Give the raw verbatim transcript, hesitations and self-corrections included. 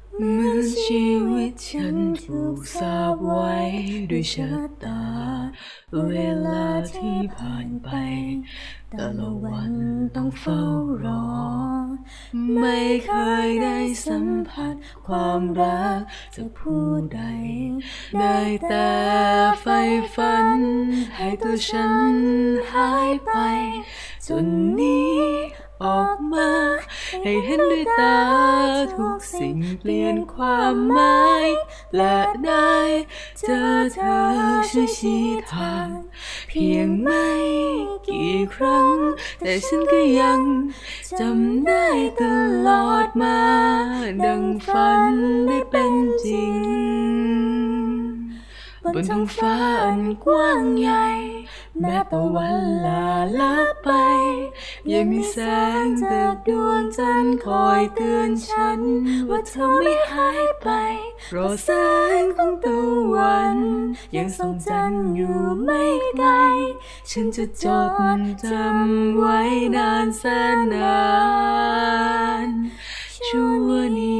เหมือนชีวิตฉันถูกสาบไว้ด้วยชะตาเวลาที่ผ่านไปแต่ละวันต้องเฝ้ารอไม่เคยได้สัมผัสความรักจากผู้ใดได้แต่ใฝ่ฝันให้ตัวฉันหายไปจนนี้ออกมาให้เห็นด้วยตาทุกสิ่งเปลี่ยนความหมายและได้เจอเธอช่วยชี้ทางเพียงไม่กี่ครั้งแต่ฉันก็ยังจำได้ตลอดมาดังฝันได้เป็นจริงบนท้องฟ้าอันกว้างใหญ่แม้ตะวันลาลับไปยังมีแสงจากดวงจันทร์คอยเตือนฉันว่าเธอไม่หายไปเพราะแสงของตะวันยังส่องจันทร์อยู่ไม่ไกลฉันจะจดจำไว้นานแสนนานชั่วนิ